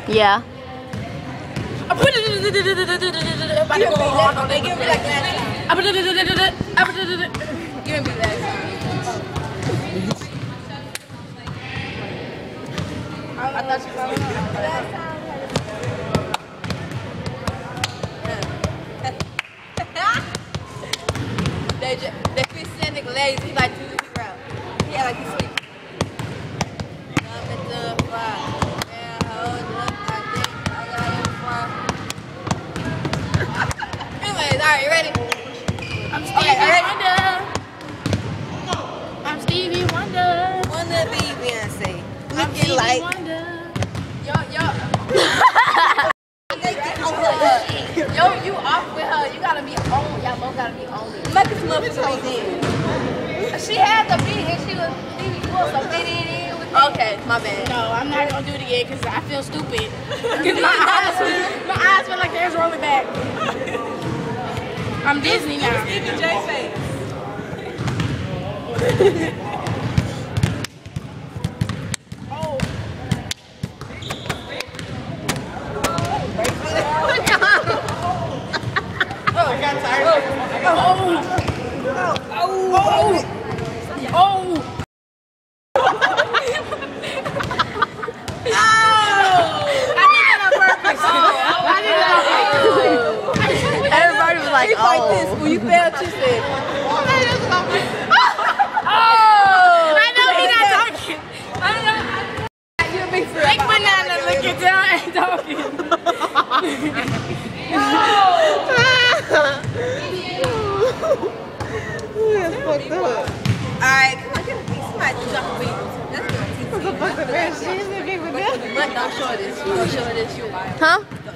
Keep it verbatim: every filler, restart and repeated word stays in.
Yeah. Give me like last time. Give me last time. I thought you were last time. They just, they feel Santa lazy. He like to do the route. Yeah, like he's sleep. Up at the fly. Yeah, hold up. I think I got it fly. Anyways, alright, you ready? I'm Stevie Okay, Wonder. I'm Stevie Wonder. Wanna be Beyonce. I'm Looking Stevie like. Wonder. Yo, yo. Yo, you off with her. You gotta be on. Y'all both gotta be on it. Make this motherfucker in. She had the beat and she was Stevie Wonder, so fit it in with it. Okay, my bad. No, I'm not gonna do it again because I feel stupid. Because my eyes, my eyes feel like they're rolling back. I'm Disney now. Stevie J face. Everybody was like, It's like oh. this. When you failed, you said. Oh! I know he's not talking. I know. You're a big friend. Big banana looking down and talking. That's fucked up. Alright, come on, get a piece. Somebody jump a beat. That's good. What the fuck the man? She's looking for that. But don't show this. You don't show this. You lie. Huh?